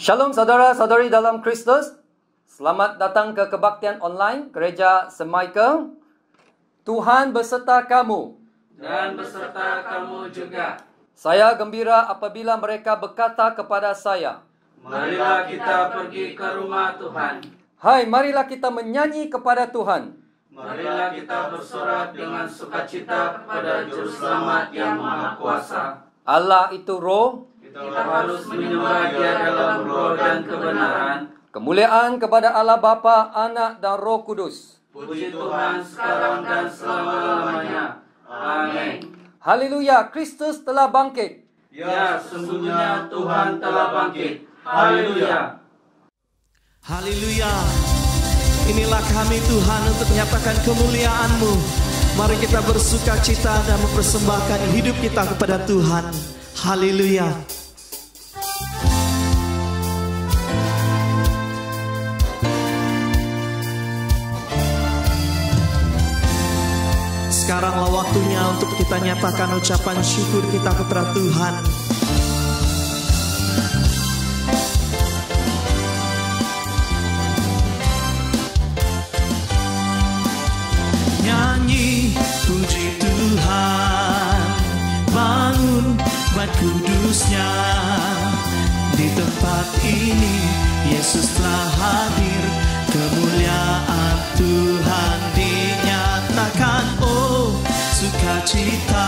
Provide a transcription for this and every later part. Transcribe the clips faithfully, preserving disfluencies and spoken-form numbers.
Shalom saudara-saudari dalam Kristus. Selamat datang ke kebaktian online Gereja Saint Michael. Tuhan beserta kamu. Dan beserta kamu juga. Saya gembira apabila mereka berkata kepada saya, marilah kita pergi ke rumah Tuhan. Hai, marilah kita menyanyi kepada Tuhan. Marilah kita bersorak dengan sukacita kepada Juru Selamat yang Maha Kuasa. Allah itu roh. Kita harus menyembah Dia dalam roh dan kebenaran. Kemuliaan kepada Allah Bapa, Anak dan Roh Kudus. Puji Tuhan sekarang dan selama-lamanya. Amin. Haleluya, Kristus telah bangkit. Ya, sungguhnya Tuhan telah bangkit. Haleluya. Haleluya. Inilah kami Tuhan untuk menyatakan kemuliaan-Mu. Mari kita bersuka cita dan mempersembahkan hidup kita kepada Tuhan. Haleluya. Sekaranglah waktunya untuk kita nyatakan ucapan syukur kita kepada Tuhan. Nyanyi puji Tuhan, bangun bait kudusnya. Di tempat ini Yesus telah hadir, kemuliaan Tuhan dinyatakan. Oh, sukacita,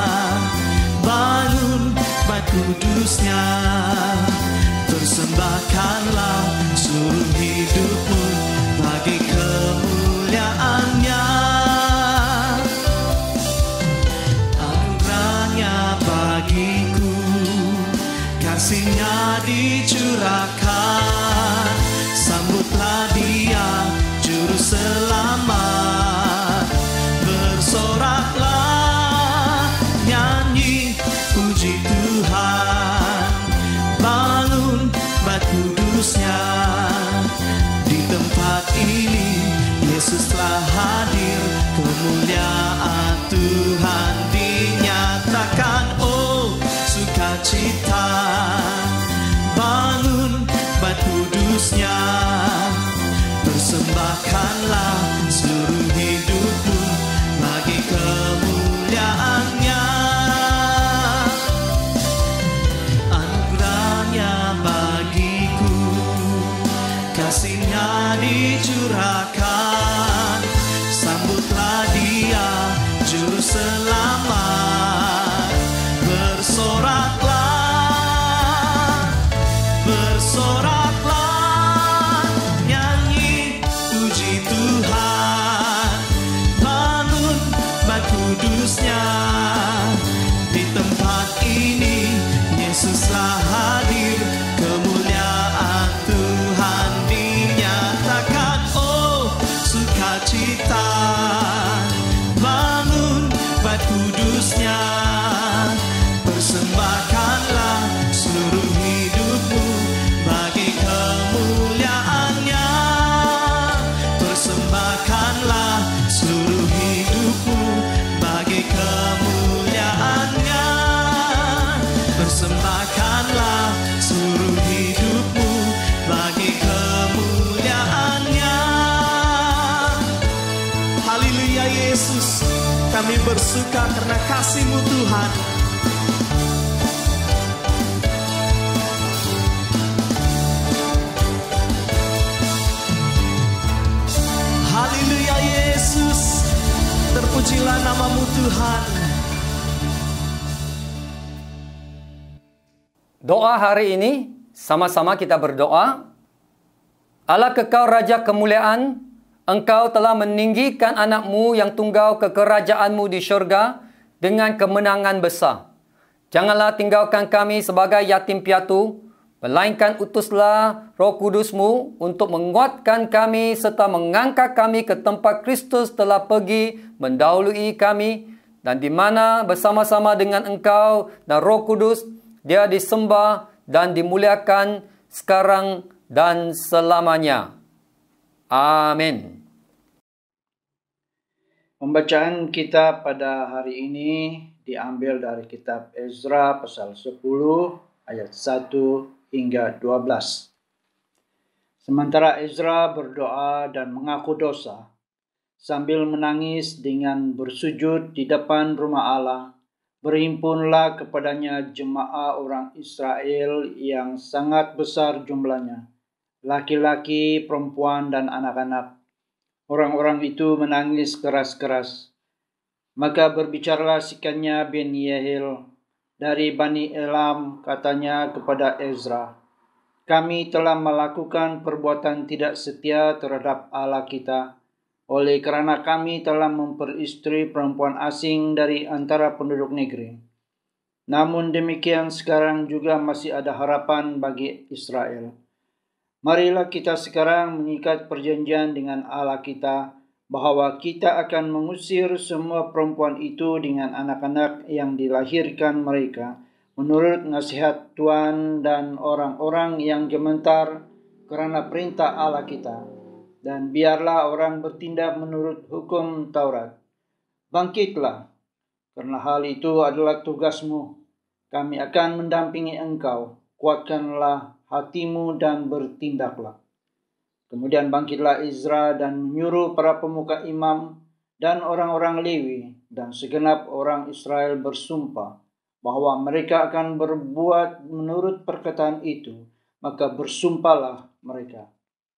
bangun bait kudusnya. Persembahkanlah seluruh hidupmu bagi kemuliaannya. Anugerahnya bagiku, kasihnya dicurahkan. Sambutlah Dia, Juru Selamat. Bersoraklah, nyanyi puji Tuhan, bangun bait kudusnya. Di tempat ini Yesus telah hadir, kemuliaan Tuhan dinyatakan. Oh, sukacita, bangun bait kudusnya. Persembahkanlah seluruh hidupmu bagi kemuliaannya. Anugerahnya bagiku, kasihnya dicurahkan. Sambutlah Dia, Juru Selamat. Bersoraklah, bersoraklah, nyanyi puji Tuhan, bangun bait kudusnya. Di tempat ini Yesus telah hadir, kemuliaan Tuhan dinyatakan. Oh, sukacita, bangun bait kudusnya. Persembahkanlah seluruh hidupmu bagi kemuliaannya. Persembahkanlah seluruh hidupmu bagi kemuliaannya. Persembahkanlah seluruh hidupmu bagi kemuliaannya. Haleluya Yesus, kami bersuka karena kasih-Mu Tuhan. Haleluya Yesus, terpujilah nama-Mu Tuhan. Doa hari ini, sama-sama kita berdoa. Allah kekal Raja kemuliaan, Engkau telah meninggikan anak-Mu yang tunggal ke kerajaan-Mu di syurga dengan kemenangan besar. Janganlah tinggalkan kami sebagai yatim piatu, melainkan utuslah Roh Kudus-Mu untuk menguatkan kami serta mengangkat kami ke tempat Kristus telah pergi mendahului kami, dan di mana bersama-sama dengan Engkau dan Roh Kudus, Dia disembah dan dimuliakan sekarang dan selamanya. Amin. Pembacaan kita pada hari ini diambil dari kitab Ezra pasal sepuluh ayat satu hingga dua belas. Sementara Ezra berdoa dan mengaku dosa, sambil menangis dengan bersujud di depan rumah Allah, berhimpunlah kepadanya jemaah orang Israel yang sangat besar jumlahnya, laki-laki, perempuan, dan anak-anak. Orang-orang itu menangis keras-keras. Maka berbicaralah Sekania bin Yehil dari Bani Elam, katanya kepada Ezra, kami telah melakukan perbuatan tidak setia terhadap Allah kita, oleh kerana kami telah memperistri perempuan asing dari antara penduduk negeri. Namun demikian sekarang juga masih ada harapan bagi Israel. Marilah kita sekarang mengikat perjanjian dengan Allah kita, bahwa kita akan mengusir semua perempuan itu dengan anak-anak yang dilahirkan mereka, menurut nasihat Tuhan, dan orang-orang yang gemetar kerana perintah Allah kita. Dan biarlah orang bertindak menurut hukum Taurat. Bangkitlah, karena hal itu adalah tugasmu. Kami akan mendampingi engkau. Kuatkanlah hatimu dan bertindaklah. Kemudian bangkitlah Ezra dan menyuruh para pemuka imam dan orang-orang Lewi dan segenap orang Israel bersumpah bahwa mereka akan berbuat menurut perkataan itu, maka bersumpahlah mereka.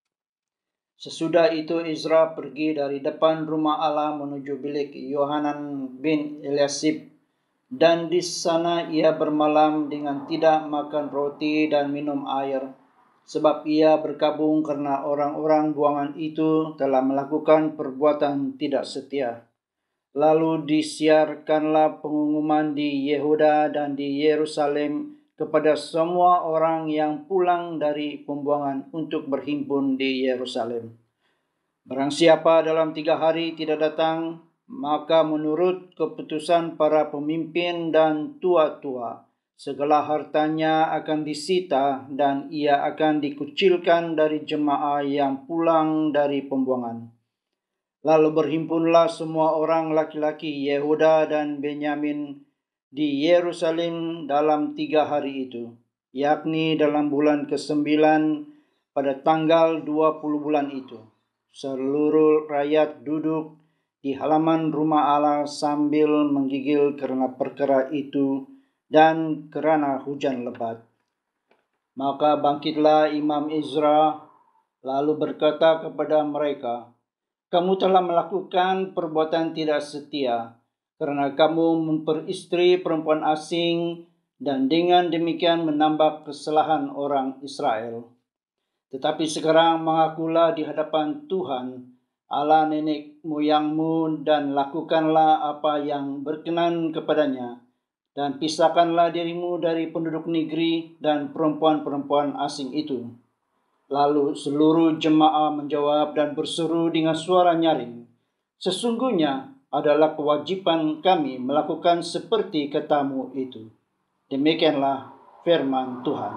Sesudah itu Ezra pergi dari depan rumah Allah menuju bilik Yohanan bin Eliasib, dan di sana ia bermalam dengan tidak makan roti dan minum air, sebab ia berkabung karena orang-orang buangan itu telah melakukan perbuatan tidak setia. Lalu disiarkanlah pengumuman di Yehuda dan di Yerusalem kepada semua orang yang pulang dari pembuangan untuk berhimpun di Yerusalem. Barang siapa dalam tiga hari tidak datang, maka menurut keputusan para pemimpin dan tua-tua, segala hartanya akan disita dan ia akan dikucilkan dari jemaah yang pulang dari pembuangan. Lalu berhimpunlah semua orang laki-laki Yehuda dan Benyamin di Yerusalem dalam tiga hari itu, yakni dalam bulan kesembilan pada tanggal dua puluh bulan itu. Seluruh rakyat duduk di halaman rumah Allah sambil menggigil karena perkara itu dan kerana hujan lebat. Maka bangkitlah Imam Ezra lalu berkata kepada mereka, kamu telah melakukan perbuatan tidak setia, kerana kamu memperistri perempuan asing dan dengan demikian menambah kesalahan orang Israel. Tetapi sekarang mengakulah di hadapan Tuhan, Allah nenek moyangmu, dan lakukanlah apa yang berkenan kepadanya, dan pisahkanlah dirimu dari penduduk negeri dan perempuan-perempuan asing itu. Lalu seluruh jemaah menjawab dan berseru dengan suara nyaring, sesungguhnya adalah kewajiban kami melakukan seperti katamu itu. Demikianlah firman Tuhan.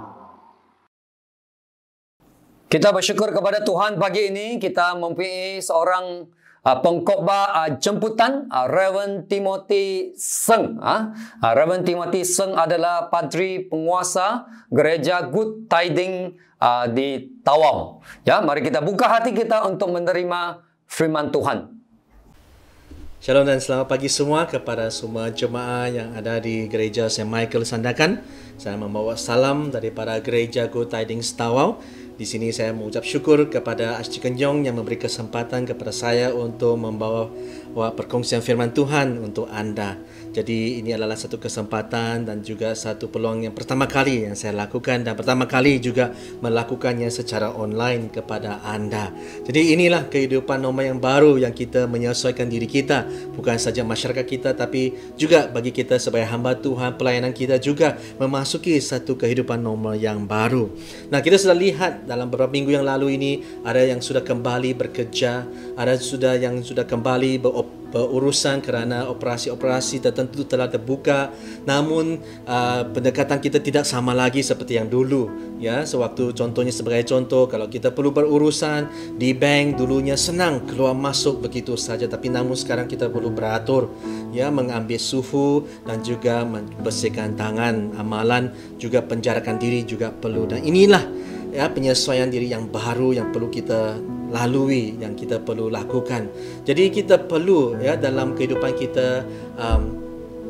Kita bersyukur kepada Tuhan pagi ini. Kita mempunyai seorang uh, pengkhotbah uh, jemputan, uh, Reverend Timothy Seng. Uh. Uh, Reverend Timothy Seng adalah padri penguasa gereja Good Tidings uh, di Tawau. Ya, mari kita buka hati kita untuk menerima firman Tuhan. Shalom dan selamat pagi semua kepada semua jemaah yang ada di gereja Saint Michael Sandakan. Saya membawa salam daripada gereja Good Tidings Tawau. Di sini saya mengucap syukur kepada Archie Kenyong yang memberi kesempatan kepada saya untuk membawa perkongsian firman Tuhan untuk anda. Jadi ini adalah satu kesempatan dan juga satu peluang yang pertama kali yang saya lakukan, dan pertama kali juga melakukannya secara online kepada anda. Jadi inilah kehidupan normal yang baru yang kita menyesuaikan diri kita, bukan saja masyarakat kita tapi juga bagi kita sebagai hamba Tuhan, pelayanan kita juga memasuki satu kehidupan normal yang baru. Nah, kita sudah lihat dalam beberapa minggu yang lalu ini ada yang sudah kembali bekerja, ada sudah yang sudah kembali berop berurusan kerana operasi-operasi tertentu telah terbuka. Namun uh, pendekatan kita tidak sama lagi seperti yang dulu. Ya, sewaktu contohnya sebagai contoh, kalau kita perlu berurusan di bank, dulunya senang keluar masuk begitu saja, tapi namun sekarang kita perlu beratur, ya, mengambil suhu dan juga membersihkan tangan, amalan, juga penjarakan diri juga perlu. Dan inilah, ya, penyesuaian diri yang baru yang perlu kita lalui, yang kita perlu lakukan. Jadi kita perlu, ya, dalam kehidupan kita um,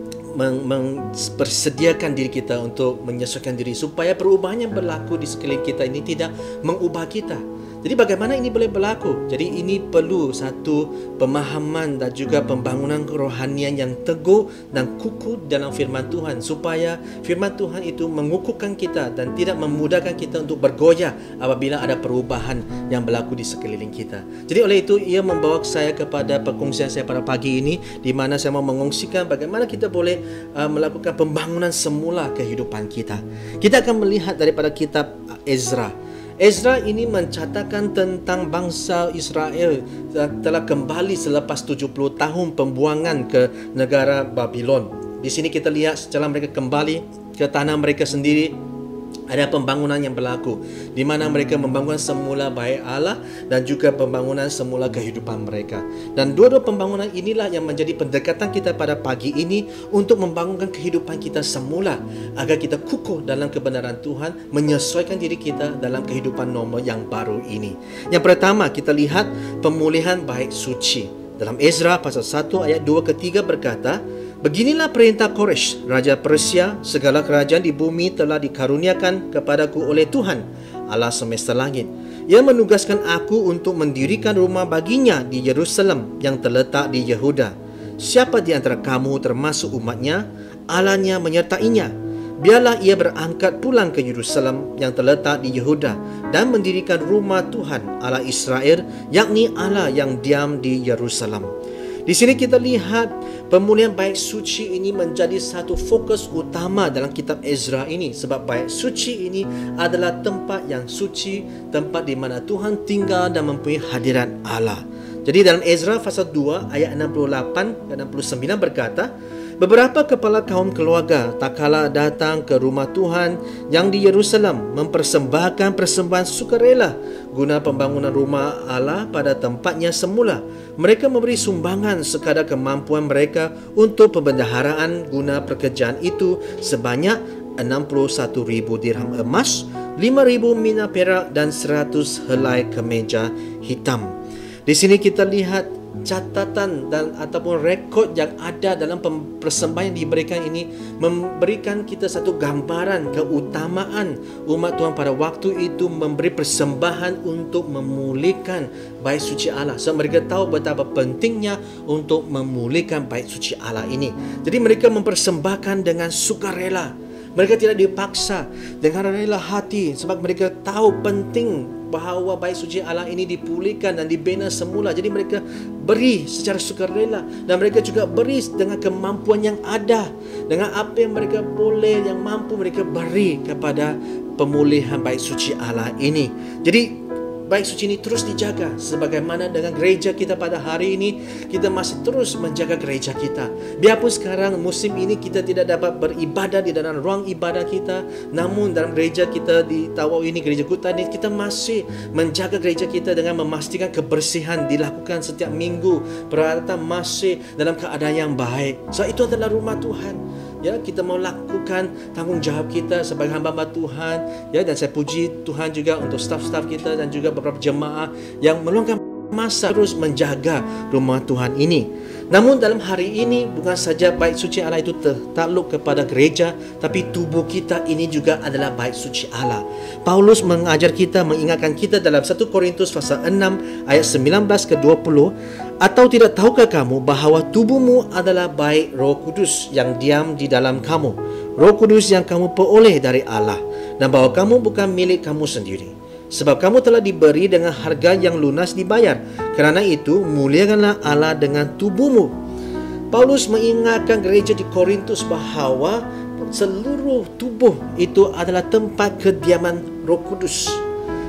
mempersediakan diri kita untuk menyesuaikan diri supaya perubahan yang berlaku di sekeliling kita ini tidak mengubah kita. Jadi bagaimana ini boleh berlaku? Jadi ini perlu satu pemahaman dan juga pembangunan kerohanian yang teguh dan kukuh dalam firman Tuhan, supaya firman Tuhan itu mengukuhkan kita dan tidak memudahkan kita untuk bergoyah apabila ada perubahan yang berlaku di sekeliling kita. Jadi oleh itu ia membawa saya kepada perkongsian saya pada pagi ini, di mana saya mau mengongsikan bagaimana kita boleh uh, melakukan pembangunan semula kehidupan kita. Kita akan melihat daripada kitab Ezra. Ezra ini mencatatkan tentang bangsa Israel telah kembali selepas tujuh puluh tahun pembuangan ke negara Babylon. Di sini kita lihat setelah mereka kembali ke tanah mereka sendiri, ada pembangunan yang berlaku, di mana mereka membangun semula bait Allah dan juga pembangunan semula kehidupan mereka. Dan dua-dua pembangunan inilah yang menjadi pendekatan kita pada pagi ini untuk membangunkan kehidupan kita semula, agar kita kukuh dalam kebenaran Tuhan, menyesuaikan diri kita dalam kehidupan normal yang baru ini. Yang pertama, kita lihat pemulihan bait suci. Dalam Ezra pasal satu ayat dua ke tiga berkata, "Beginilah perintah Koresh, Raja Persia, segala kerajaan di bumi telah dikaruniakan kepadaku oleh Tuhan, Allah semesta langit. Ia menugaskan aku untuk mendirikan rumah baginya di Yerusalem yang terletak di Yehuda. Siapa di antara kamu termasuk umatnya, Allahnya menyertainya. Biarlah ia berangkat pulang ke Yerusalem yang terletak di Yehuda dan mendirikan rumah Tuhan Allah Israel, yakni Allah yang diam di Yerusalem." Di sini kita lihat pemulihan bait suci ini menjadi satu fokus utama dalam kitab Ezra ini, sebab bait suci ini adalah tempat yang suci, tempat di mana Tuhan tinggal dan mempunyai hadirat Allah. Jadi dalam Ezra pasal dua ayat enam puluh lapan dan enam puluh sembilan berkata, "Beberapa kepala kaum keluarga tak kala datang ke rumah Tuhan yang di Yerusalem mempersembahkan persembahan sukarela guna pembangunan rumah Allah pada tempatnya semula. Mereka memberi sumbangan sekadar kemampuan mereka untuk pembendaharaan guna pekerjaan itu sebanyak enam puluh satu ribu dirham emas, lima ribu mina perak dan seratus helai kemeja hitam." Di sini kita lihat catatan dan ataupun rekod yang ada dalam persembahan yang diberikan ini memberikan kita satu gambaran keutamaan umat Tuhan pada waktu itu memberi persembahan untuk memulihkan bait suci Allah. So mereka tahu betapa pentingnya untuk memulihkan bait suci Allah ini. Jadi mereka mempersembahkan dengan sukarela. Mereka tidak dipaksa, dengan rela hati, sebab mereka tahu penting bahawa bait suci Allah ini dipulihkan dan dibina semula. Jadi mereka beri secara sukarela, dan mereka juga beri dengan kemampuan yang ada, dengan apa yang mereka boleh, yang mampu mereka beri kepada pemulihan bait suci Allah ini. Jadi bait suci ini terus dijaga, sebagaimana dengan gereja kita pada hari ini, kita masih terus menjaga gereja kita. Biarpun sekarang musim ini kita tidak dapat beribadah di dalam ruang ibadah kita, namun dalam gereja kita di Tawau ini, gereja Kuta ini, kita masih menjaga gereja kita dengan memastikan kebersihan dilakukan setiap minggu, peralatan masih dalam keadaan yang baik. So itu adalah rumah Tuhan. Ya, kita mau lakukan tanggungjawab kita sebagai hamba-hamba Tuhan. Ya, dan saya puji Tuhan juga untuk staf-staf kita dan juga beberapa jemaah yang meluangkan masa terus menjaga rumah Tuhan ini. Namun dalam hari ini bukan saja bait suci Allah itu tertakluk kepada gereja, tapi tubuh kita ini juga adalah bait suci Allah. Paulus mengajar kita, mengingatkan kita dalam satu Korintus pasal enam ayat sembilan belas ke dua puluh, "Atau tidak tahukah kamu bahawa tubuhmu adalah bait Roh Kudus yang diam di dalam kamu, Roh Kudus yang kamu peroleh dari Allah, dan bahawa kamu bukan milik kamu sendiri. Sebab kamu telah diberi dengan harga yang lunas dibayar. Kerana itu, muliakanlah Allah dengan tubuhmu." Paulus mengingatkan gereja di Korintus bahawa seluruh tubuh itu adalah tempat kediaman Roh Kudus.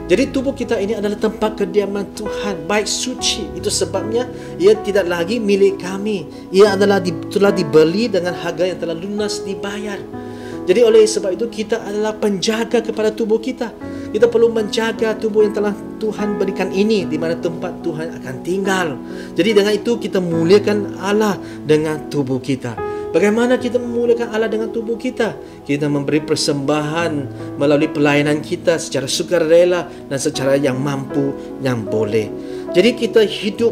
Jadi tubuh kita ini adalah tempat kediaman Tuhan, baik suci. Itu sebabnya ia tidak lagi milik kami. Ia adalah di, telah dibeli dengan harga yang telah lunas dibayar. Jadi oleh sebab itu kita adalah penjaga kepada tubuh kita. Kita perlu menjaga tubuh yang telah Tuhan berikan ini, di mana tempat Tuhan akan tinggal. Jadi dengan itu kita muliakan Allah dengan tubuh kita. Bagaimana kita memuliakan Allah dengan tubuh kita? Kita memberi persembahan melalui pelayanan kita secara sukarela dan secara yang mampu, yang boleh. Jadi kita hidup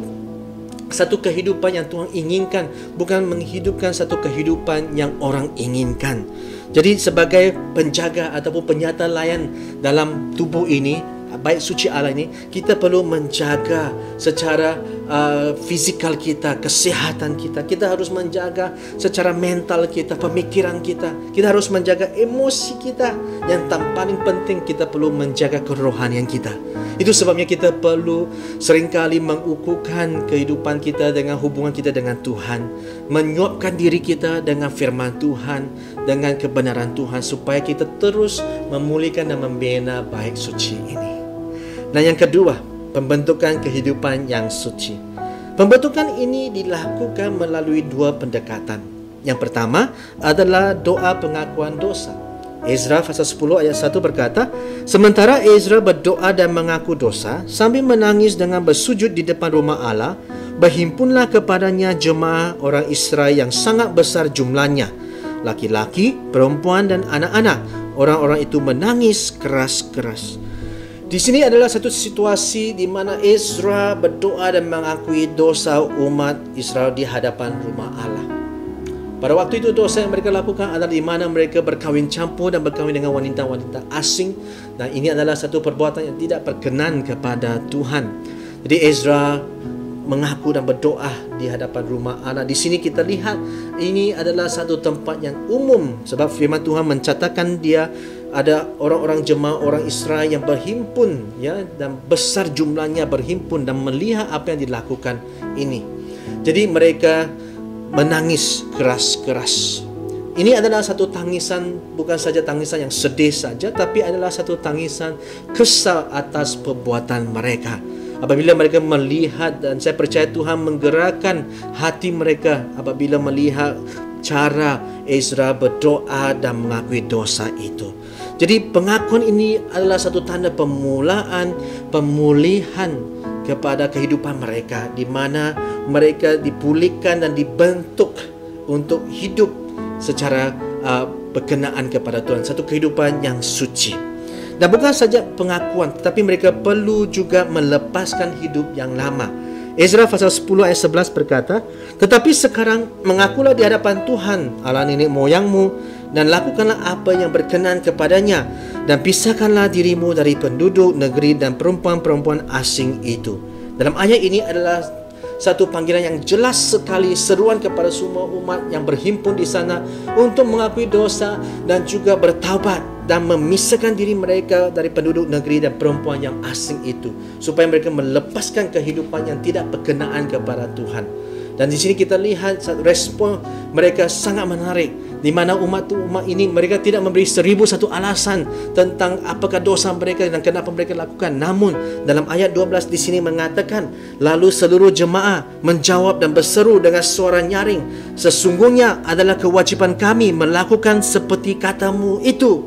satu kehidupan yang Tuhan inginkan, bukan menghidupkan satu kehidupan yang orang inginkan. Jadi sebagai penjaga ataupun penyata layan dalam tubuh ini, baik suci Allah ini, kita perlu menjaga secara uh, fizikal kita, kesehatan kita. Kita harus menjaga secara mental kita, pemikiran kita. Kita harus menjaga emosi kita. Yang paling penting, kita perlu menjaga kerohanian kita. Itu sebabnya kita perlu seringkali mengukuhkan kehidupan kita dengan hubungan kita dengan Tuhan, menyuapkan diri kita dengan firman Tuhan, dengan kebenaran Tuhan, supaya kita terus memulihkan dan membina baik suci ini. Nah, yang kedua, pembentukan kehidupan yang suci. Pembentukan ini dilakukan melalui dua pendekatan. Yang pertama adalah doa pengakuan dosa. Ezra pasal sepuluh ayat satu berkata, sementara Ezra berdoa dan mengaku dosa sambil menangis dengan bersujud di depan rumah Allah, berhimpunlah kepadanya jemaah orang Israel yang sangat besar jumlahnya, laki-laki, perempuan dan anak-anak. Orang-orang itu menangis keras-keras. Di sini adalah satu situasi di mana Ezra berdoa dan mengakui dosa umat Israel di hadapan rumah Allah. Pada waktu itu dosa yang mereka lakukan adalah di mana mereka berkahwin campur dan berkahwin dengan wanita-wanita asing, dan ini adalah satu perbuatan yang tidak berkenan kepada Tuhan. Jadi Ezra mengaku dan berdoa di hadapan rumah Allah. Di sini kita lihat ini adalah satu tempat yang umum, sebab firman Tuhan mencatatkan dia ada orang-orang jemaah orang Israel yang berhimpun, ya, dan besar jumlahnya berhimpun dan melihat apa yang dilakukan ini. Jadi mereka menangis keras-keras. Ini adalah satu tangisan, bukan saja tangisan yang sedih saja, tapi adalah satu tangisan kesal atas perbuatan mereka. Apabila mereka melihat, dan saya percaya Tuhan menggerakkan hati mereka apabila melihat cara Ezra berdoa dan mengakui dosa itu. Jadi pengakuan ini adalah satu tanda permulaan, pemulihan kepada kehidupan mereka, di mana mereka dipulihkan dan dibentuk untuk hidup secara uh, berkenaan kepada Tuhan, satu kehidupan yang suci. Dan bukan saja pengakuan, tetapi mereka perlu juga melepaskan hidup yang lama. Ezra pasal sepuluh ayat sebelas berkata, tetapi sekarang mengakulah di hadapan Tuhan Allah nenek moyangmu, dan lakukanlah apa yang berkenan kepadanya, dan pisahkanlah dirimu dari penduduk negeri dan perempuan-perempuan asing itu. Dalam ayat ini adalah satu panggilan yang jelas sekali, seruan kepada semua umat yang berhimpun di sana untuk mengakui dosa dan juga bertaubat dan memisahkan diri mereka dari penduduk negeri dan perempuan yang asing itu, supaya mereka melepaskan kehidupan yang tidak berkenaan kepada Tuhan. Dan di sini kita lihat respon mereka sangat menarik, di mana umat umat ini mereka tidak memberi seribu satu alasan tentang apakah dosa mereka dan kenapa mereka lakukan. Namun dalam ayat dua belas di sini mengatakan, lalu seluruh jemaah menjawab dan berseru dengan suara nyaring, sesungguhnya adalah kewajiban kami melakukan seperti katamu itu.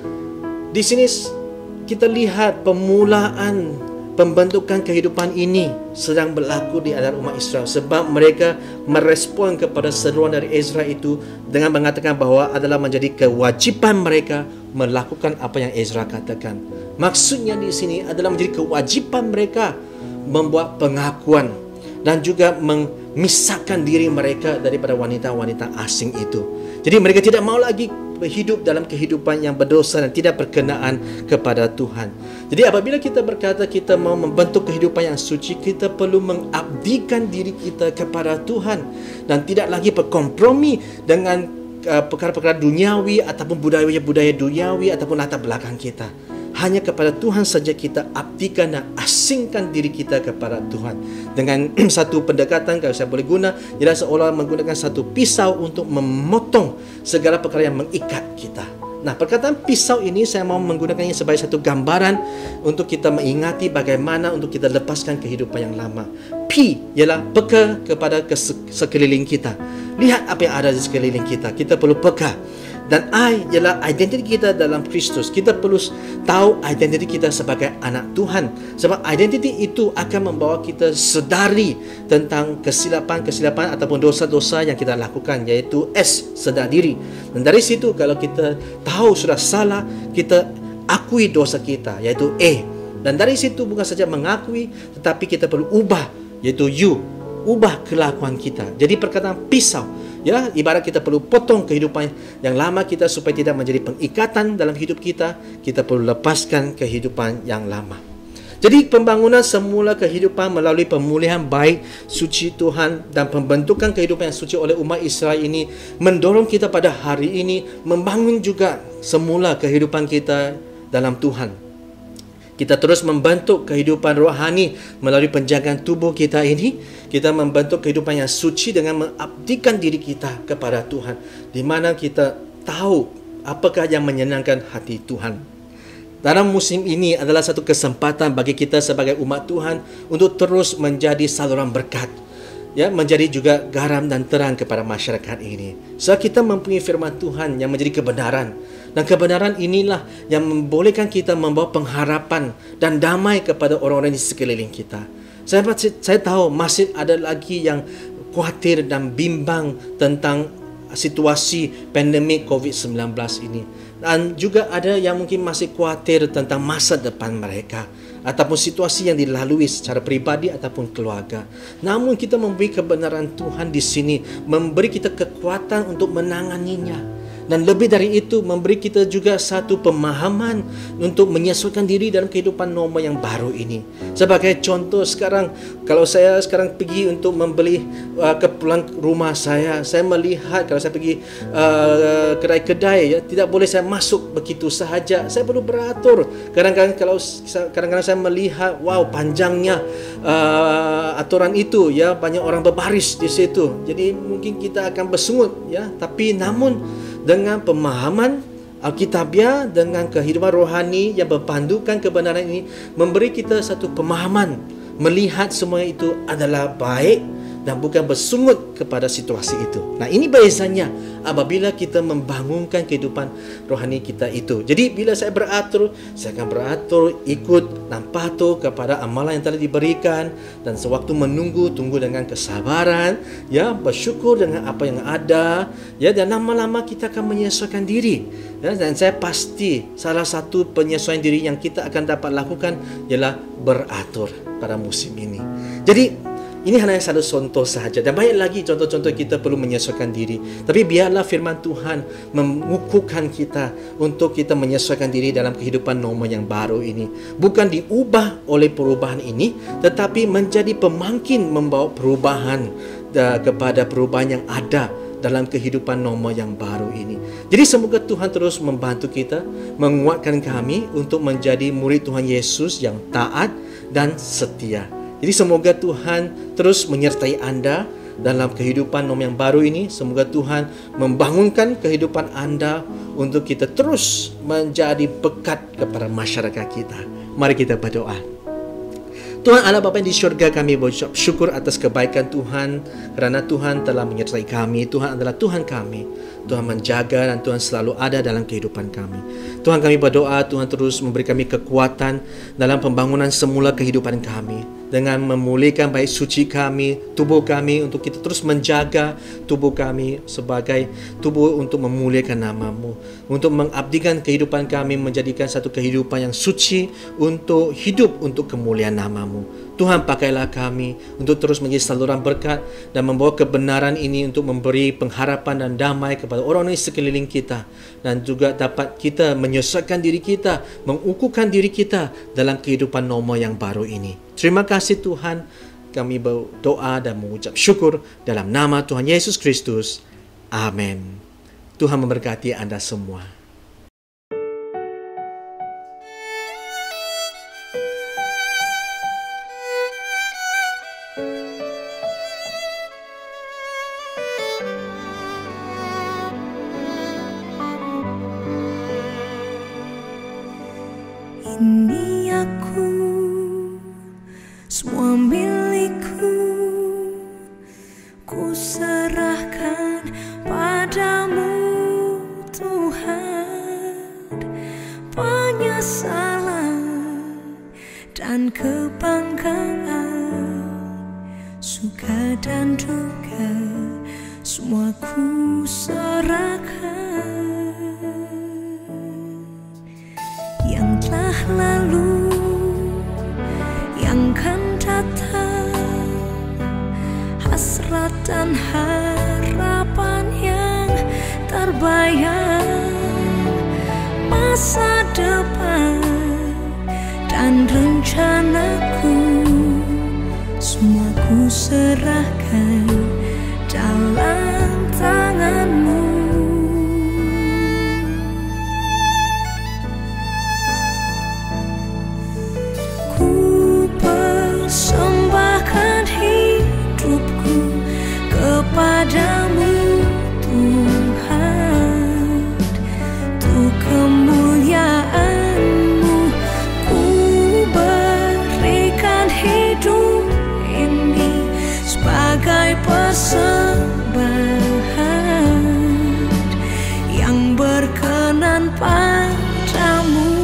Di sini kita lihat pemulaan pembentukan kehidupan ini sedang berlaku di antara umat Israel, sebab mereka merespon kepada seruan dari Ezra itu dengan mengatakan bahawa adalah menjadi kewajiban mereka melakukan apa yang Ezra katakan. Maksudnya di sini adalah menjadi kewajiban mereka membuat pengakuan dan juga memisahkan diri mereka daripada wanita-wanita asing itu. Jadi mereka tidak mau lagi hidup dalam kehidupan yang berdosa dan tidak berkenaan kepada Tuhan. Jadi apabila kita berkata kita mau membentuk kehidupan yang suci, kita perlu mengabdikan diri kita kepada Tuhan dan tidak lagi berkompromi dengan uh, perkara-perkara duniawi ataupun budaya-budaya duniawi ataupun latar belakang kita. Hanya kepada Tuhan saja kita abdikan dan asingkan diri kita kepada Tuhan. Dengan satu pendekatan, kalau saya boleh guna, ialah seolah menggunakan satu pisau untuk memotong segala perkara yang mengikat kita. Nah, perkataan pisau ini saya mau menggunakannya sebagai satu gambaran untuk kita mengingati bagaimana untuk kita lepaskan kehidupan yang lama. P ialah peka kepada sekeliling kita. Lihat apa yang ada di sekeliling kita. Kita perlu peka. Dan I ialah identiti kita dalam Kristus. Kita perlu tahu identiti kita sebagai anak Tuhan. Sebab identiti itu akan membawa kita sedari tentang kesilapan-kesilapan ataupun dosa-dosa yang kita lakukan, iaitu S, sedar diri. Dan dari situ kalau kita tahu sudah salah, kita akui dosa kita, iaitu A. Dan dari situ bukan saja mengakui, tetapi kita perlu ubah, iaitu U. Ubah kelakuan kita. Jadi perkataan pisau, ya, ibarat kita perlu potong kehidupan yang lama kita supaya tidak menjadi pengikatan dalam hidup kita. Kita perlu lepaskan kehidupan yang lama. Jadi pembangunan semula kehidupan melalui pemulihan baik, suci Tuhan dan pembentukan kehidupan yang suci oleh umat Israel ini mendorong kita pada hari ini membangun juga semula kehidupan kita dalam Tuhan. Kita terus membentuk kehidupan rohani melalui penjagaan tubuh kita ini. Kita membentuk kehidupan yang suci dengan mengabdikan diri kita kepada Tuhan, di mana kita tahu apakah yang menyenangkan hati Tuhan. Dalam musim ini adalah satu kesempatan bagi kita sebagai umat Tuhan untuk terus menjadi saluran berkat, ya, menjadi juga garam dan terang kepada masyarakat ini. So kita mempunyai firman Tuhan yang menjadi kebenaran. Dan kebenaran inilah yang membolehkan kita membawa pengharapan dan damai kepada orang-orang di sekeliling kita. Saya, saya tahu masih ada lagi yang khawatir dan bimbang tentang situasi pandemik covid sembilan belas ini. Dan juga ada yang mungkin masih khawatir tentang masa depan mereka ataupun situasi yang dilalui secara pribadi ataupun keluarga. Namun kita memberi kebenaran Tuhan di sini, memberi kita kekuatan untuk menanganinya. Dan lebih dari itu, memberi kita juga satu pemahaman untuk menyesuaikan diri dalam kehidupan normal yang baru ini. Sebagai contoh, sekarang kalau saya sekarang pergi untuk membeli uh, ke pulang rumah saya, saya melihat kalau saya pergi uh, kedai-kedai, ya, tidak boleh saya masuk begitu sahaja. Saya perlu beratur. Kadang-kadang kalau kadang-kadang saya melihat, wow, panjangnya uh, aturan itu, ya, banyak orang berbaris di situ. Jadi mungkin kita akan bersungut, ya, tapi namun dengan pemahaman Alkitabiah, dengan kehidupan rohani yang berpandukan kebenaran ini, memberi kita satu pemahaman, melihat semua itu adalah baik dan bukan bersungut kepada situasi itu. Nah, ini biasanya apabila kita membangunkan kehidupan rohani kita itu. Jadi bila saya beratur, saya akan beratur ikut dan patuh kepada amalan yang telah diberikan, dan sewaktu menunggu, tunggu dengan kesabaran, ya, bersyukur dengan apa yang ada, ya, dan lama-lama kita akan menyesuaikan diri. Ya, dan saya pasti salah satu penyesuaian diri yang kita akan dapat lakukan ialah beratur pada musim ini. Jadi ini hanya satu contoh sahaja, dan banyak lagi contoh-contoh kita perlu menyesuaikan diri. Tapi biarlah firman Tuhan mengukuhkan kita untuk kita menyesuaikan diri dalam kehidupan normal yang baru ini. Bukan diubah oleh perubahan ini, tetapi menjadi pemangkin membawa perubahan uh, kepada perubahan yang ada dalam kehidupan normal yang baru ini. Jadi semoga Tuhan terus membantu kita, menguatkan kami untuk menjadi murid Tuhan Yesus yang taat dan setia. Jadi semoga Tuhan terus menyertai anda dalam kehidupan normal yang baru ini. Semoga Tuhan membangunkan kehidupan anda untuk kita terus menjadi berkat kepada masyarakat kita. Mari kita berdoa. Tuhan Allah Bapa yang di syurga, kami berucap syukur atas kebaikan Tuhan, kerana Tuhan telah menyertai kami. Tuhan adalah Tuhan kami. Tuhan menjaga dan Tuhan selalu ada dalam kehidupan kami. Tuhan, kami berdoa Tuhan terus memberi kami kekuatan dalam pembangunan semula kehidupan kami, dengan memulihkan baik suci kami, tubuh kami, untuk kita terus menjaga tubuh kami sebagai tubuh untuk memuliakan nama-Mu, untuk mengabdikan kehidupan kami menjadikan satu kehidupan yang suci untuk hidup untuk kemuliaan nama-Mu. Tuhan, pakailah kami untuk terus menjadi saluran berkat dan membawa kebenaran ini untuk memberi pengharapan dan damai kepada orang-orang di sekeliling kita, dan juga dapat kita menyesuaikan diri kita, mengukuhkan diri kita dalam kehidupan normal yang baru ini. Terima kasih Tuhan, kami berdoa dan mengucap syukur dalam nama Tuhan Yesus Kristus. Amin. Tuhan memberkati anda semua. suka dan duka, semua ku serahkan. Yang telah lalu, yang kan datang, hasrat dan harapan yang terbayang, masa depan dan rencanaku, semua ku serahkan dalam tanganmu. Ku persembahkan hidupku kepadamu Tuhan, untuk kemuliaan-Mu ku berikan hidup ini sebagai persembahan yang berkenan padamu.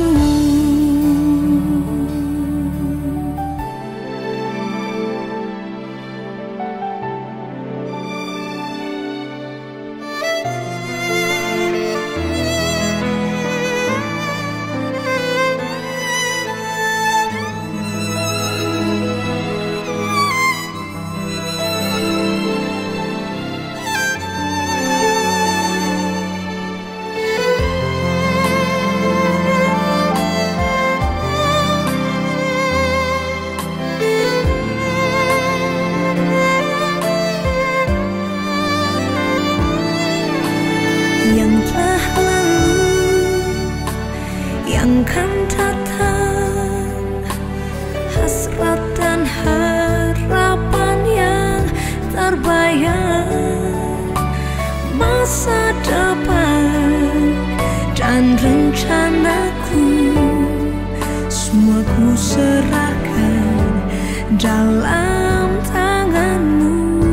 Yang telah lalu, yang kan datang, hasrat dan harapan yang terbayang, masa depan dan rencanaku, semua ku serahkan dalam tanganmu.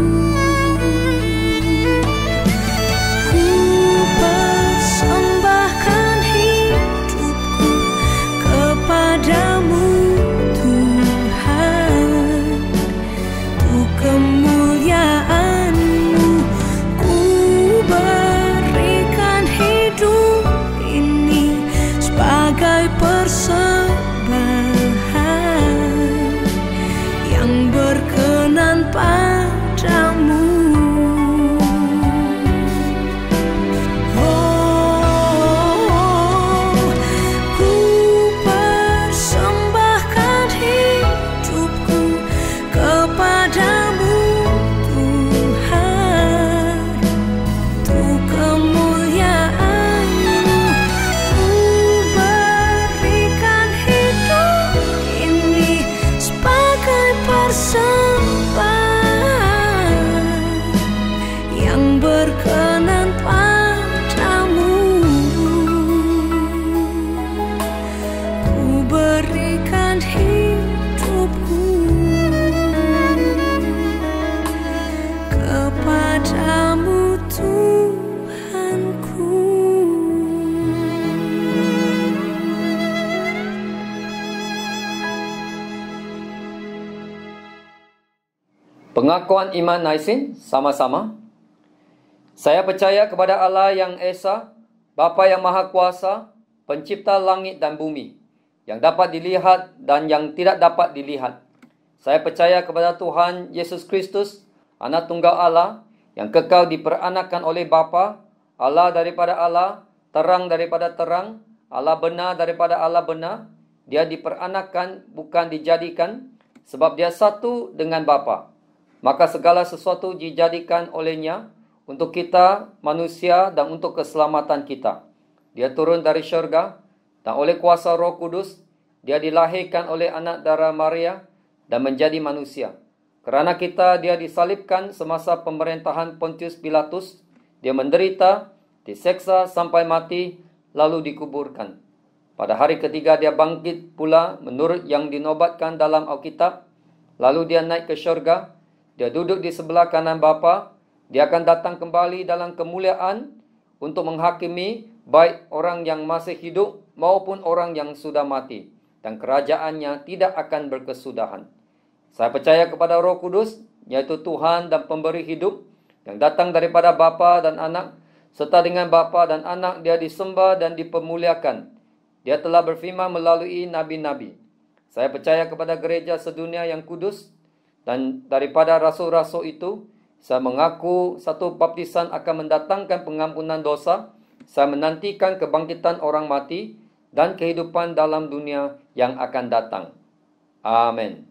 Padamu Tuhan, untuk kemuliaan-Mu ku berikan hidup ini sebagai persembahan yang berkenan padamu. Berkenan padamu, ku berikan hidupku kepadamu Tuhanku. Pengakuan iman Naisin sama-sama. Saya percaya kepada Allah yang Esa, Bapa yang Maha Kuasa, Pencipta langit dan bumi, yang dapat dilihat dan yang tidak dapat dilihat. Saya percaya kepada Tuhan Yesus Kristus, Anak Tunggal Allah, yang kekal diperanakan oleh Bapa, Allah daripada Allah, terang daripada terang, Allah benar daripada Allah benar. Dia diperanakan, bukan dijadikan, sebab dia satu dengan Bapa. Maka segala sesuatu dijadikan olehnya, untuk kita manusia dan untuk keselamatan kita. Dia turun dari syurga dan oleh kuasa Roh Kudus dia dilahirkan oleh anak darah Maria dan menjadi manusia. Kerana kita dia disalibkan semasa pemerintahan Pontius Pilatus. Dia menderita, diseksa sampai mati, lalu dikuburkan. Pada hari ketiga dia bangkit pula menurut yang dinobatkan dalam Alkitab. Lalu dia naik ke syurga. Dia duduk di sebelah kanan Bapa. Dia akan datang kembali dalam kemuliaan untuk menghakimi baik orang yang masih hidup maupun orang yang sudah mati. Dan kerajaannya tidak akan berkesudahan. Saya percaya kepada Roh Kudus yaitu Tuhan dan pemberi hidup, yang datang daripada Bapa dan Anak, serta dengan Bapa dan Anak dia disembah dan dipermuliakan. Dia telah berfirman melalui nabi-nabi. Saya percaya kepada gereja sedunia yang kudus, dan daripada rasul-rasul itu, saya mengaku satu baptisan akan mendatangkan pengampunan dosa. Saya menantikan kebangkitan orang mati dan kehidupan dalam dunia yang akan datang. Amin.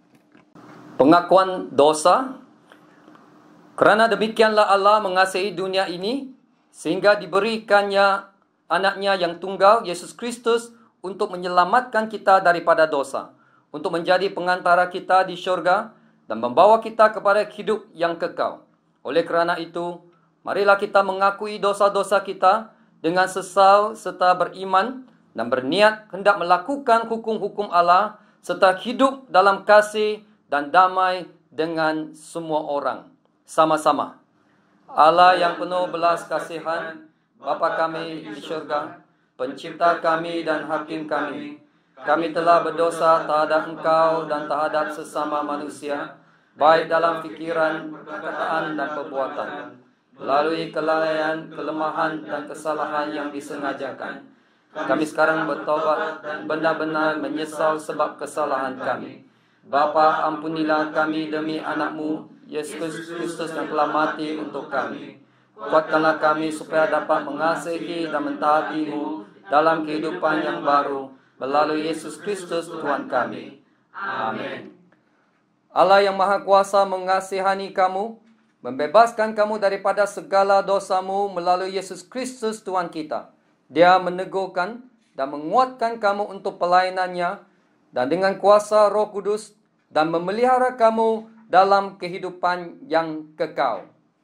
Pengakuan dosa. Kerana demikianlah Allah mengasihi dunia ini, sehingga diberikannya anaknya yang tunggal, Yesus Kristus, untuk menyelamatkan kita daripada dosa, untuk menjadi pengantara kita di syurga, dan membawa kita kepada hidup yang kekal. Oleh kerana itu, marilah kita mengakui dosa-dosa kita dengan sesal serta beriman dan berniat hendak melakukan hukum-hukum Allah serta hidup dalam kasih dan damai dengan semua orang. Sama-sama. Allah yang penuh belas kasihan, Bapa kami di syurga, pencipta kami dan hakim kami, kami telah berdosa terhadap Engkau dan terhadap sesama manusia, baik dalam fikiran, perkataan dan perbuatan, melalui kelalaian, kelemahan dan kesalahan yang disengajakan. Kami sekarang bertobat dan benar-benar menyesal sebab kesalahan kami. Bapa, ampunilah kami demi anak-Mu, Yesus Kristus yang telah mati untuk kami. Kuatkanlah kami supaya dapat mengasihi dan mentaati-Mu dalam kehidupan yang baru, melalui Yesus Kristus Tuhan kami. Amin. Allah yang Maha Kuasa mengasihani kamu, membebaskan kamu daripada segala dosamu melalui Yesus Kristus Tuhan kita. Dia menegurkan dan menguatkan kamu untuk pelayanannya, dan dengan kuasa Roh Kudus, dan memelihara kamu dalam kehidupan yang kekal.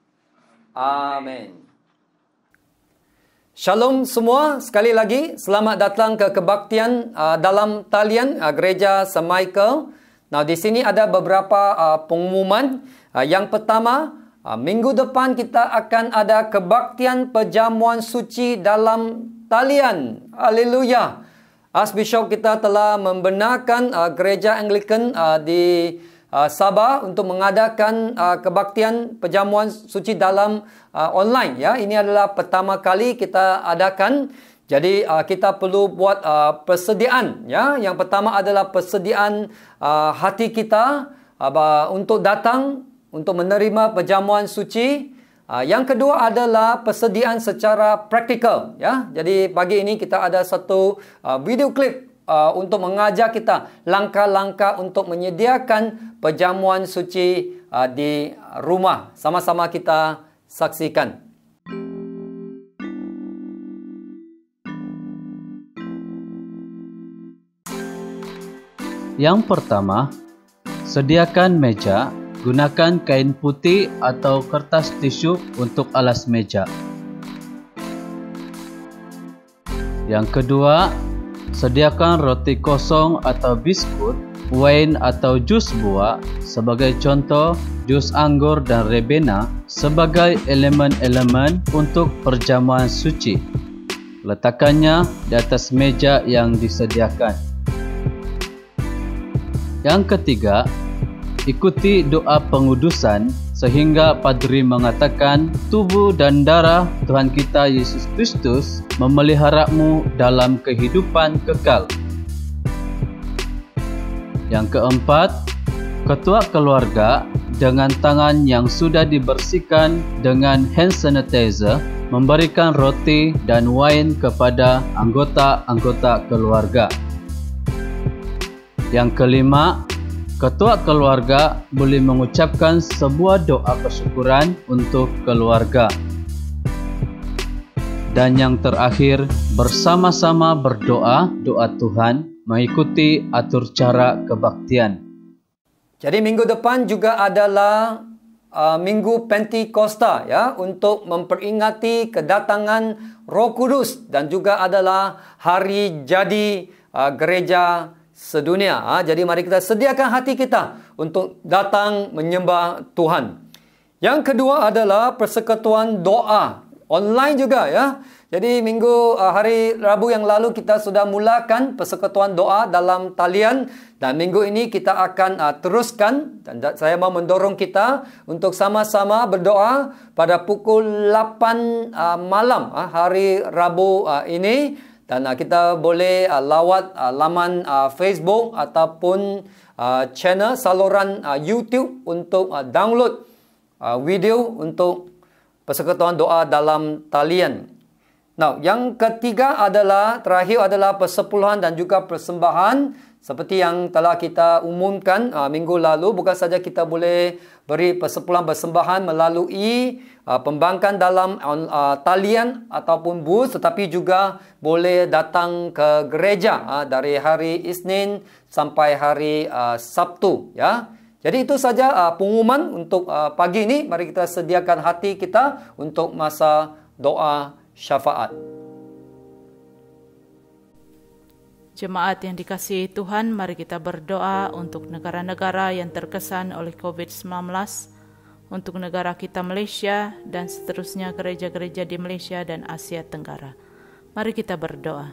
Amin. Shalom semua, sekali lagi selamat datang ke kebaktian uh, dalam talian uh, Gereja Saint Michael. Nah, di sini ada beberapa uh, pengumuman. Uh, yang pertama, uh, minggu depan kita akan ada kebaktian perjamuan suci dalam talian. Haleluya. Archbishop kita telah membenarkan uh, Gereja Anglican uh, di uh, Sabah untuk mengadakan uh, kebaktian perjamuan suci dalam uh, online. Ya, ini adalah pertama kali kita adakan. Jadi uh, kita perlu buat uh, persediaan. Ya, yang pertama adalah persediaan uh, hati kita uh, untuk datang untuk menerima perjamuan suci. Uh, yang kedua adalah persediaan secara praktikal. Ya, jadi pagi ini kita ada satu uh, video klip uh, untuk mengajar kita langkah-langkah untuk menyediakan perjamuan suci uh, di rumah. Sama-sama kita saksikan. Yang pertama, sediakan meja. Gunakan kain putih atau kertas tisu untuk alas meja. Yang kedua, sediakan roti kosong atau biskut, wain atau jus buah, sebagai contoh jus anggur dan rebena, sebagai elemen-elemen untuk perjamuan suci. Letakkannya di atas meja yang disediakan. Yang ketiga, ikuti doa pengudusan sehingga padri mengatakan tubuh dan darah Tuhan kita Yesus Kristus memeliharamu dalam kehidupan kekal. Yang keempat, ketua keluarga dengan tangan yang sudah dibersihkan dengan hand sanitizer memberikan roti dan wain kepada anggota-anggota keluarga. Yang kelima, ketua keluarga boleh mengucapkan sebuah doa kesyukuran untuk keluarga. Dan yang terakhir, bersama-sama berdoa, doa Tuhan, mengikuti atur cara kebaktian. Jadi minggu depan juga adalah uh, Minggu Pentakosta, ya, untuk memperingati kedatangan Roh Kudus, dan juga adalah hari jadi uh, gereja sedunia. Ha? Jadi mari kita sediakan hati kita untuk datang menyembah Tuhan. Yang kedua adalah persekutuan doa. online juga ya. Jadi minggu uh, hari Rabu yang lalu kita sudah mulakan persekutuan doa dalam talian, dan minggu ini kita akan uh, teruskan, dan saya mau mendorong kita untuk sama-sama berdoa pada pukul lapan uh, malam uh, hari Rabu uh, ini, dan uh, kita boleh uh, lawat uh, laman uh, Facebook ataupun uh, channel saluran uh, YouTube untuk uh, download uh, video untuk persekutuan doa dalam talian. Nah, yang ketiga adalah, terakhir adalah persepuluhan dan juga persembahan. Seperti yang telah kita umumkan uh, minggu lalu, bukan saja kita boleh beri persepuluhan persembahan melalui uh, pembangkang dalam uh, talian ataupun bus, tetapi juga boleh datang ke gereja uh, dari hari Isnin sampai hari uh, Sabtu. Ya. Jadi itu saja uh, pengumuman untuk uh, pagi ini. Mari kita sediakan hati kita untuk masa doa syafaat. Jemaat yang dikasihi Tuhan, mari kita berdoa untuk negara-negara yang terkesan oleh covid sembilan belas, untuk negara kita Malaysia, dan seterusnya gereja-gereja di Malaysia dan Asia Tenggara. Mari kita berdoa.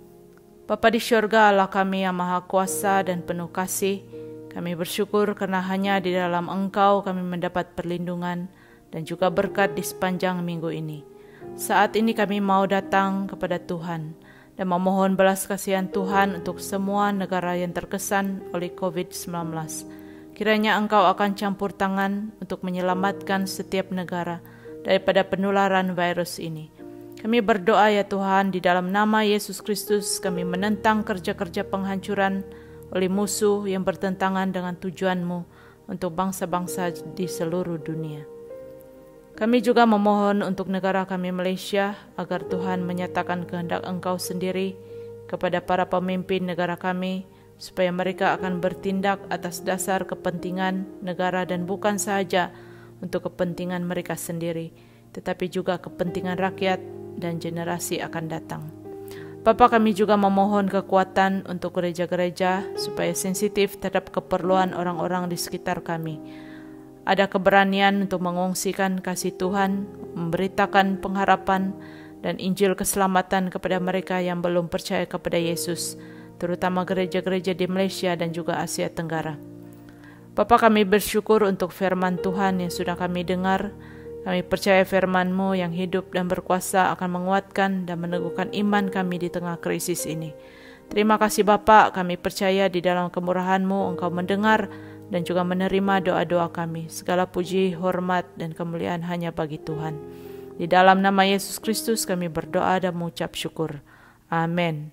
Bapa di syurga, Allah kami yang maha kuasa dan penuh kasih, kami bersyukur karena hanya di dalam Engkau kami mendapat perlindungan dan juga berkat di sepanjang minggu ini. Saat ini kami mau datang kepada Tuhan dan memohon belas kasihan Tuhan untuk semua negara yang terkesan oleh covid sembilan belas. Kiranya Engkau akan campur tangan untuk menyelamatkan setiap negara daripada penularan virus ini. Kami berdoa ya Tuhan, di dalam nama Yesus Kristus kami menentang kerja-kerja penghancuran oleh musuh yang bertentangan dengan tujuan-Mu untuk bangsa-bangsa di seluruh dunia. Kami juga memohon untuk negara kami Malaysia, agar Tuhan menyatakan kehendak Engkau sendiri kepada para pemimpin negara kami, supaya mereka akan bertindak atas dasar kepentingan negara dan bukan sahaja untuk kepentingan mereka sendiri, tetapi juga kepentingan rakyat dan generasi akan datang. Bapa, kami juga memohon kekuatan untuk gereja-gereja supaya sensitif terhadap keperluan orang-orang di sekitar kami. Ada keberanian untuk mengungsikan kasih Tuhan, memberitakan pengharapan dan Injil keselamatan kepada mereka yang belum percaya kepada Yesus, terutama gereja-gereja di Malaysia dan juga Asia Tenggara. Bapa, kami bersyukur untuk firman Tuhan yang sudah kami dengar. Kami percaya firman-Mu yang hidup dan berkuasa akan menguatkan dan meneguhkan iman kami di tengah krisis ini. Terima kasih Bapa, kami percaya di dalam kemurahan-Mu Engkau mendengar dan juga menerima doa-doa kami. Segala puji, hormat, dan kemuliaan hanya bagi Tuhan. Di dalam nama Yesus Kristus kami berdoa dan mengucap syukur. Amin.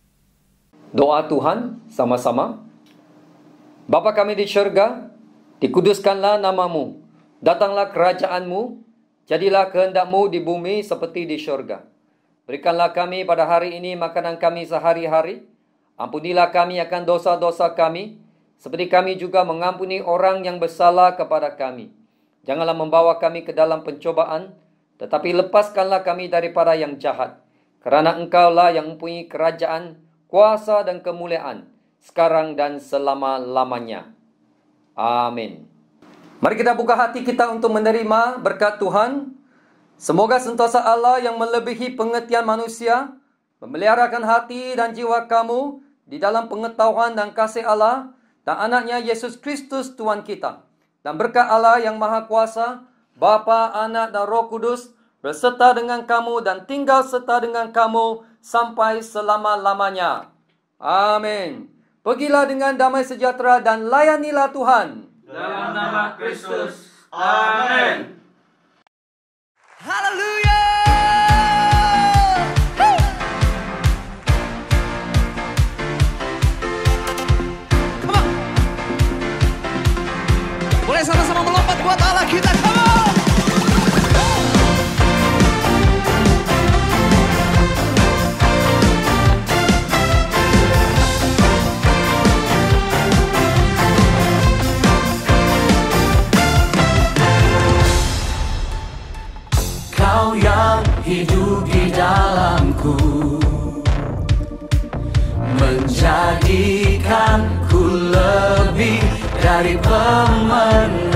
Doa Tuhan sama-sama. Bapa kami di syurga, dikuduskanlah nama-Mu. Datanglah kerajaan-Mu, jadilah kehendak-Mu di bumi seperti di syurga. Berikanlah kami pada hari ini makanan kami sehari-hari. Ampunilah kami akan dosa-dosa kami, seperti kami juga mengampuni orang yang bersalah kepada kami. Janganlah membawa kami ke dalam pencobaan, tetapi lepaskanlah kami daripada yang jahat. Kerana Engkaulah yang mempunyai kerajaan, kuasa dan kemuliaan, sekarang dan selama-lamanya. Amin. Mari kita buka hati kita untuk menerima berkat Tuhan. Semoga sentosa Allah yang melebihi pengertian manusia memeliharakan hati dan jiwa kamu di dalam pengetahuan dan kasih Allah dan anaknya Yesus Kristus Tuhan kita. Dan berkat Allah yang Maha Kuasa, Bapa, Anak dan Roh Kudus berserta dengan kamu dan tinggal serta dengan kamu sampai selama-lamanya. Amin. Pergilah dengan damai sejahtera dan layanilah Tuhan. Dalam nama Kristus. Amin. Haleluya. Come on. Boleh sama-sama melompat buat Allah kita. Come on. Kau yang hidup di dalamku, menjadikanku lebih dari pemenang.